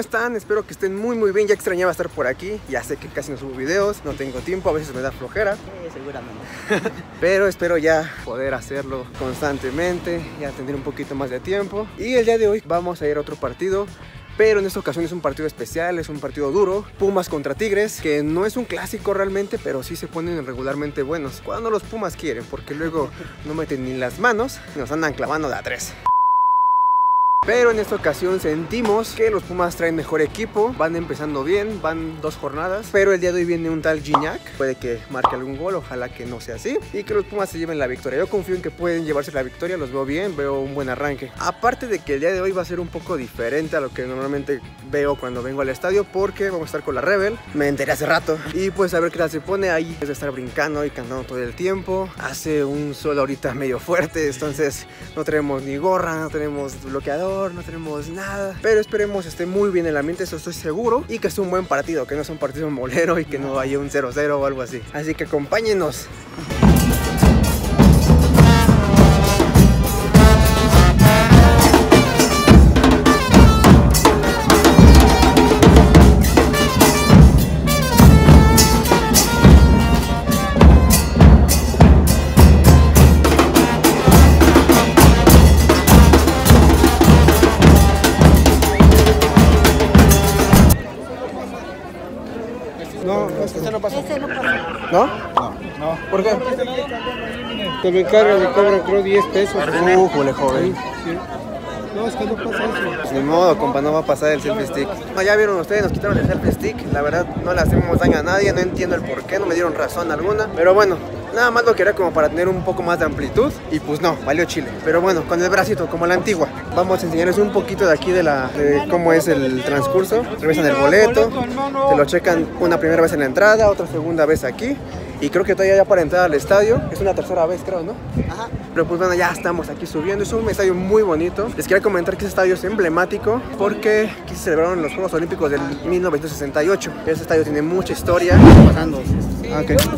están? Espero que estén muy bien. Ya extrañaba estar por aquí. Ya sé que casi no subo videos, no tengo tiempo, a veces me da flojera. Seguramente. Pero espero ya poder hacerlo constantemente, ya tener un poquito más de tiempo. Y el día de hoy vamos a ir a otro partido. Pero en esta ocasión es un partido especial, es un partido duro. Pumas contra Tigres, que no es un clásico realmente, pero sí se ponen regularmente buenos cuando los Pumas quieren, porque luego no meten ni las manos y nos andan clavando de a 3. Pero en esta ocasión sentimos que los Pumas traen mejor equipo, van empezando bien, van 2 jornadas, pero el día de hoy viene un tal Gignac, puede que marque algún gol, ojalá que no sea así, y que los Pumas se lleven la victoria. Yo confío en que pueden llevarse la victoria, los veo bien, veo un buen arranque. Aparte de que el día de hoy va a ser un poco diferente a lo que normalmente veo cuando vengo al estadio, porque vamos a estar con la Rebel, me enteré hace rato, y pues a ver qué tal se pone ahí, es de estar brincando y cantando todo el tiempo. Hace un sol ahorita medio fuerte, entonces no tenemos ni gorra, no tenemos bloqueador, no tenemos nada, pero esperemos esté muy bien el ambiente, eso estoy seguro, y que sea un buen partido, que no sea un partido molero y que no haya un 0-0 o algo así. Así que acompáñenos. No, este no pasó. Ese no pasó. ¿No? No. ¿Por qué? Te lo encargan, le cobran creo 10 pesos. Jole, joven. Sí. No, es que no pasa eso. Ni modo, compa, no va a pasar el selfie stick. No, ya vieron ustedes, nos quitaron el selfie stick. La verdad, no le hacemos daño a nadie, no entiendo el por qué, no me dieron razón alguna. Pero bueno, nada más lo quería como para tener un poco más de amplitud. Y pues no, valió chile. Pero bueno, con el bracito, como la antigua. Vamos a enseñarles un poquito de aquí de cómo es el transcurso. Revisan el boleto, te lo checan una primera vez en la entrada, otra segunda vez aquí. Y creo que todavía ya para entrar al estadio es una tercera vez, creo, ¿no? Ajá. Pero pues bueno, ya estamos aquí subiendo. Es un estadio muy bonito. Les quería comentar que ese estadio es emblemático porque aquí se celebraron los Juegos Olímpicos del 1968. Ese estadio tiene mucha historia. Pasando. Ah, ok. Gracias.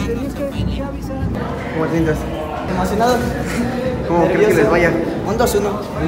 ¿Cómo te sientes? Emocionado. ¿Cómo crees que les vaya? Un 2-1.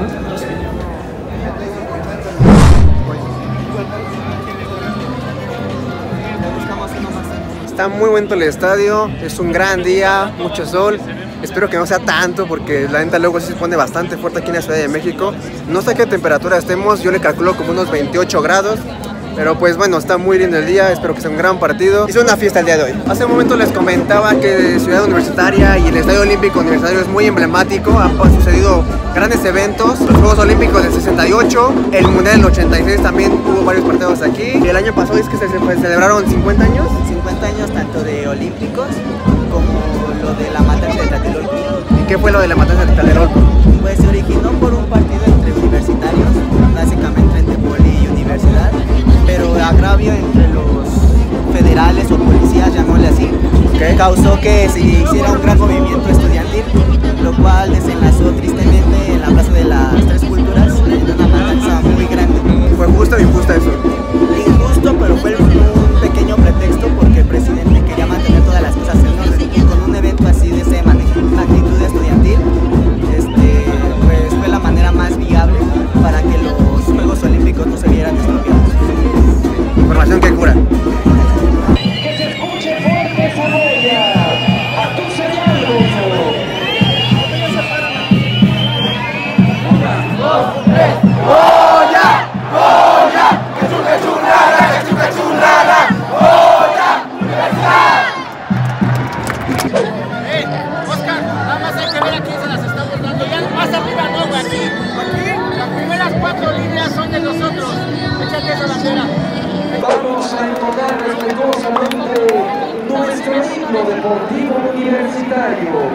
Está muy bonito el estadio, es un gran día, mucho sol. Espero que no sea tanto porque la neta luego sí se pone bastante fuerte aquí en la Ciudad de México. No sé qué temperatura estemos, yo le calculo como unos 28 grados. Pero pues bueno, está muy lindo el día, espero que sea un gran partido. Hice una fiesta el día de hoy. Hace un momento les comentaba que Ciudad Universitaria y el Estadio Olímpico Universitario es muy emblemático. Han sucedido grandes eventos, los Juegos Olímpicos del 68, el Mundial del 86 también hubo varios partidos aquí. El año pasado es que se celebraron 50 años. 50 años tanto de olímpicos como lo de la matanza de Tlatelolco. ¿Y qué fue lo de la matanza de Tlatelolco? Pues se originó por un partido entre universitarios, básicamente entre poli y universidad, pero agravio entre los federales o policías, llamémosle así, causó que se hiciera un gran movimiento estudiantil, lo cual desenlazó tristemente en la Plaza de las Tres Culturas en una matanza muy grande. ¿Fue justo o injusta eso? Injusto, pero fue un pequeño pretexto porque el presidente quería mantener todas las cosas en orden, y con un evento así de esa magnitud estudiantil, pues fue la manera más viable para que los Juegos Olímpicos no se vieran estropeados. Información que cura. Que se escuche fuerte Saboya, a tu señal, Oscar, nada más hay que ver a quién se las estamos dando. Ya más arriba no, güey, aquí. Las primeras 4 líneas son de nosotros. Échate esa bandera. Vamos a entonar respetuosamente nuestro himno deportivo universitario.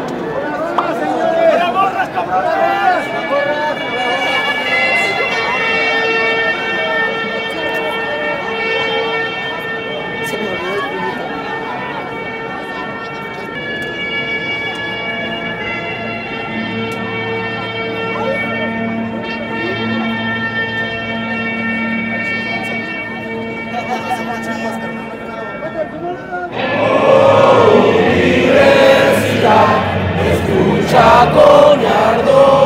Universidad, escucha con ardor.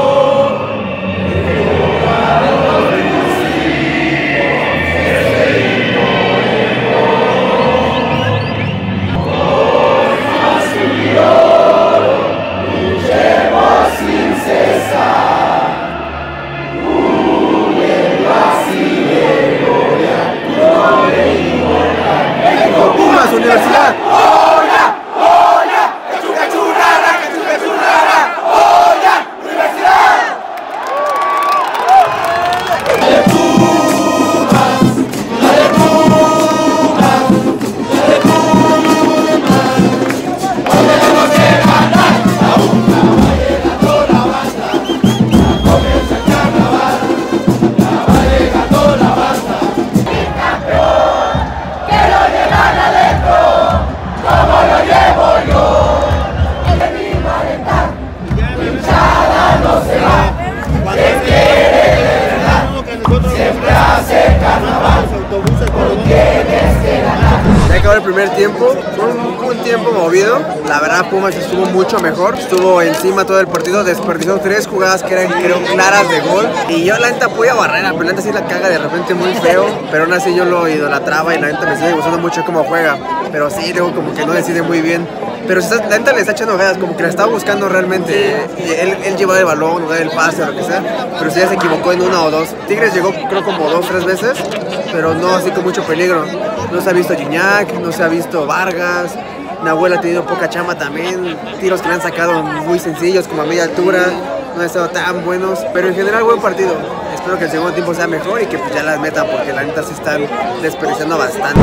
el primer tiempo, fue un tiempo movido. La verdad Pumas estuvo mucho mejor, estuvo encima todo el partido, desperdició 3 jugadas que eran creo claras de gol. Y yo la neta apoyo a Barrera, pero la neta sí la caga de repente muy feo. Pero aún así yo lo idolatraba y la neta me sigue gustando mucho cómo juega. Pero sí, luego como que no decide muy bien. Pero la neta le está echando ganas, como que la estaba buscando realmente. Él llevaba el balón, o el pase o lo que sea. Pero sí ya se equivocó en 1 o 2. Tigres llegó creo como 2 o 3 veces, pero no así con mucho peligro. No se ha visto Gignac, no se ha visto Vargas. Nahuel ha tenido poca chamba también. Tiros que le han sacado muy sencillos, como a media altura. No han estado tan buenos, pero en general buen partido. Espero que el segundo tiempo sea mejor y que pues ya las metan, porque la neta se están desperdiciando bastante.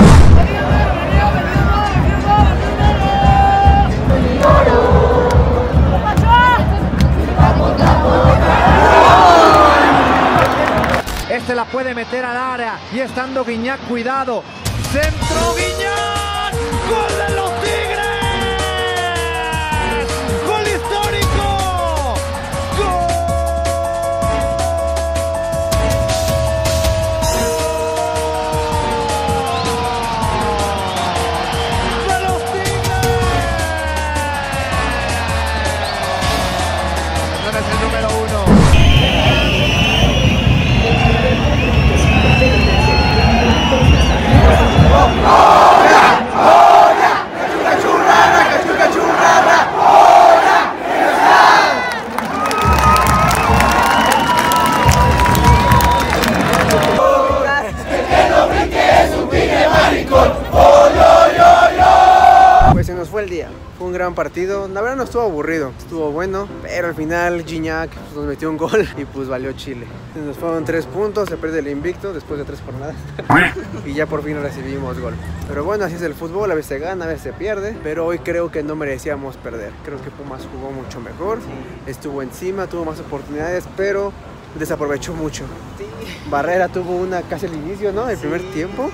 Este la puede meter al área y estando Gignac, cuidado. Centro Gignac, gol de los Tigres. Gol histórico. Gol de los Tigres. No es el número 1. Pues se nos fue el día, fue un gran partido, la verdad no estuvo aburrido, estuvo bueno, pero al final Gignac pues, nos metió un gol y pues valió Chile. Se nos fueron 3 puntos, se pierde el invicto después de 3 jornadas y ya por fin recibimos gol. Pero bueno, así es el fútbol, a veces se gana, a veces se pierde, pero hoy creo que no merecíamos perder. Creo que Pumas jugó mucho mejor, estuvo encima, tuvo más oportunidades, pero desaprovechó mucho. Barrera tuvo una casi al inicio, ¿no? El primer tiempo.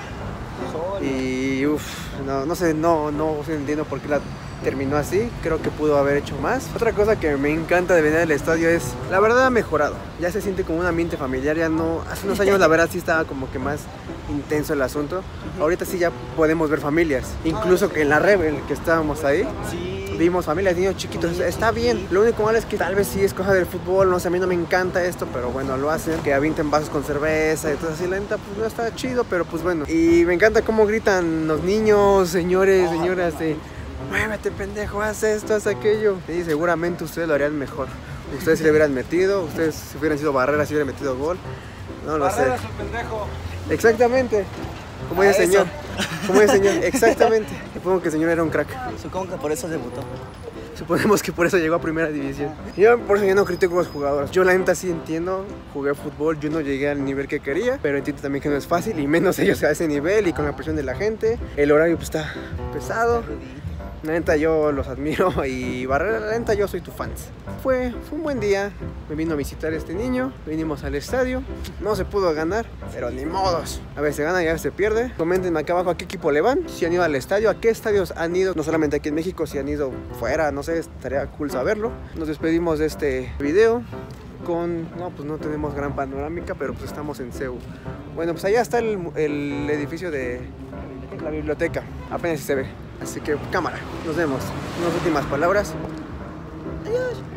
Y no sé, no entiendo por qué la terminó así. Creo que pudo haber hecho más. Otra cosa que me encanta de venir al estadio es, la verdad ha mejorado. Ya se siente como un ambiente familiar, ya no. Hace unos años la verdad sí estaba como que más intenso el asunto. Ahorita sí ya podemos ver familias. Incluso en la Rebel que estábamos ahí, vimos familias, niños chiquitos. Está bien. Lo único malo es que tal vez sí es cosa del fútbol. No sé, a mí no me encanta esto, pero bueno, lo hacen. Que avienten vasos con cerveza y todo así. La neta, pues no está chido, pero pues bueno. Y me encanta cómo gritan los niños, señores, señoras, de muévete, pendejo, haz esto, haz aquello. Sí, seguramente ustedes lo harían mejor. Ustedes si le hubieran metido, ustedes si hubieran sido Barrera, si hubieran metido gol. No lo sé. Barrera es el pendejo. Exactamente. Como dice el señor. Como dice el señor, exactamente. Supongo que el señor era un crack. Supongo que por eso debutó. Suponemos que por eso llegó a primera división. Yo por eso ya no critico a los jugadores. Yo la neta sí entiendo, jugué fútbol, yo no llegué al nivel que quería, pero entiendo también que no es fácil, y menos ellos a ese nivel y con la presión de la gente. El horario pues está pesado. La neta yo los admiro y Barrera, la neta yo soy tu fan. Fue un buen día, me vino a visitar este niño, vinimos al estadio, no se pudo ganar, pero ni modos. A veces se gana y a veces se pierde. Coméntenme acá abajo a qué equipo le van, si han ido al estadio, a qué estadios han ido, no solamente aquí en México, si han ido fuera, no sé, estaría cool saberlo. Nos despedimos de este video pues no tenemos gran panorámica, pero pues estamos en CEU. Bueno, pues allá está el edificio de la biblioteca, apenas se ve. Así que cámara, nos vemos. Unas últimas palabras. Adiós.